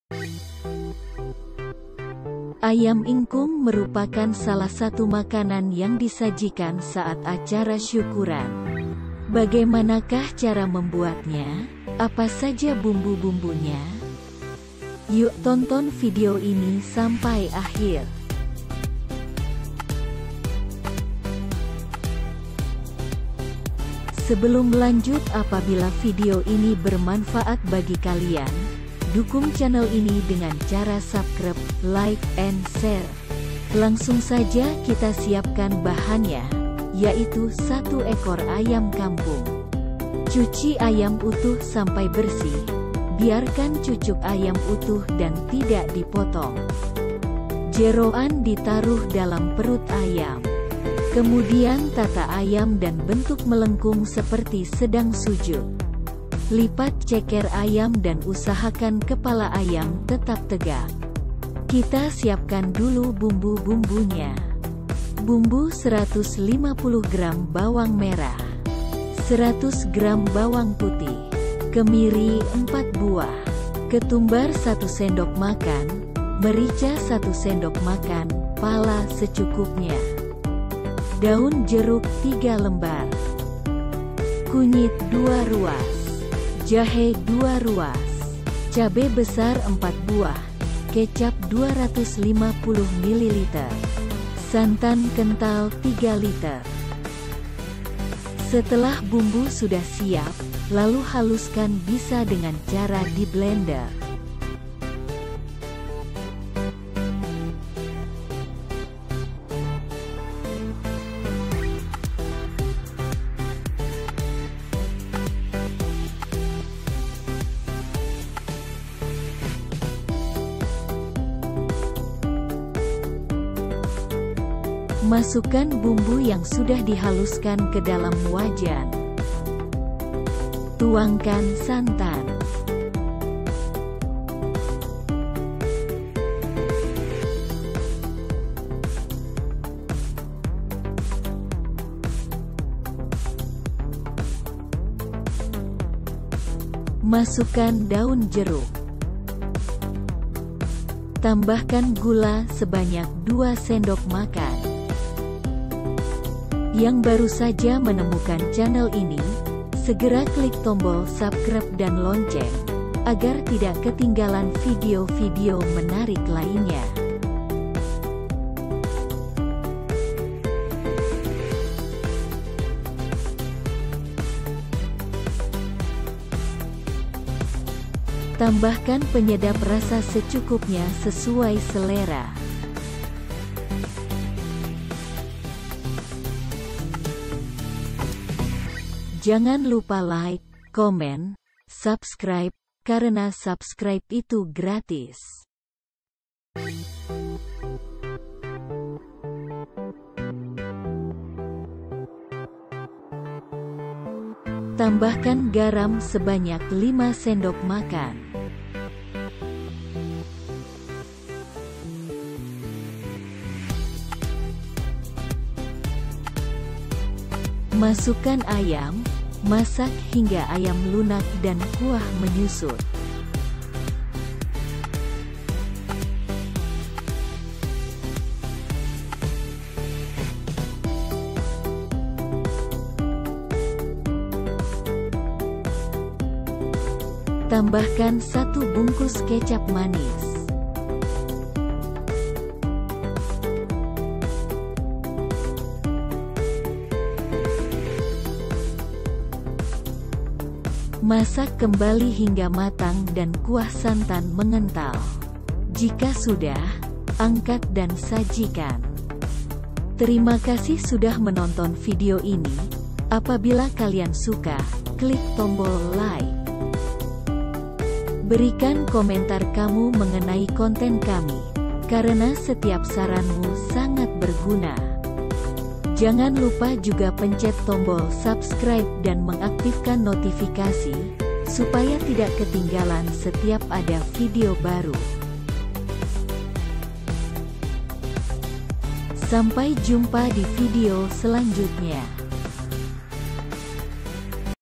Ayam ingkung merupakan salah satu makanan yang disajikan saat acara syukuran. Bagaimanakah cara membuatnya? Apa saja bumbu-bumbunya? Yuk tonton video ini sampai akhir. Sebelum lanjut, apabila video ini bermanfaat bagi kalian, dukung channel ini dengan cara subscribe, like, and share. Langsung saja kita siapkan bahannya, yaitu 1 ekor ayam kampung. Cuci ayam utuh sampai bersih. Biarkan cucuk ayam utuh dan tidak dipotong. Jeroan ditaruh dalam perut ayam. Kemudian tata ayam dan bentuk melengkung seperti sedang sujud. Lipat ceker ayam dan usahakan kepala ayam tetap tegak. Kita siapkan dulu bumbu-bumbunya. Bumbu 150 gram bawang merah, 100 gram bawang putih, kemiri 4 buah, ketumbar 1 sendok makan, merica 1 sendok makan, pala secukupnya, daun jeruk 3 lembar, kunyit 2 ruas, jahe 2 ruas, cabai besar 4 buah, kecap 250 ml, santan kental 3 liter. Setelah bumbu sudah siap, lalu haluskan bisa dengan cara di blender. Masukkan bumbu yang sudah dihaluskan ke dalam wajan. Tuangkan santan. Masukkan daun jeruk. Tambahkan gula sebanyak 2 sendok makan. Yang baru saja menemukan channel ini, segera klik tombol subscribe dan lonceng, agar tidak ketinggalan video-video menarik lainnya. Tambahkan penyedap rasa secukupnya sesuai selera. Jangan lupa like, komen, subscribe, karena subscribe itu gratis. Tambahkan garam sebanyak 5 sendok makan. Masukkan ayam, masak hingga ayam lunak dan kuah menyusut. Tambahkan 1 bungkus kecap manis. Masak kembali hingga matang dan kuah santan mengental. Jika sudah, angkat dan sajikan. Terima kasih sudah menonton video ini. Apabila kalian suka, klik tombol like. Berikan komentar kamu mengenai konten kami, karena setiap saranmu sangat berguna. Jangan lupa juga pencet tombol subscribe dan mengaktifkan notifikasi, supaya tidak ketinggalan setiap ada video baru. Sampai jumpa di video selanjutnya.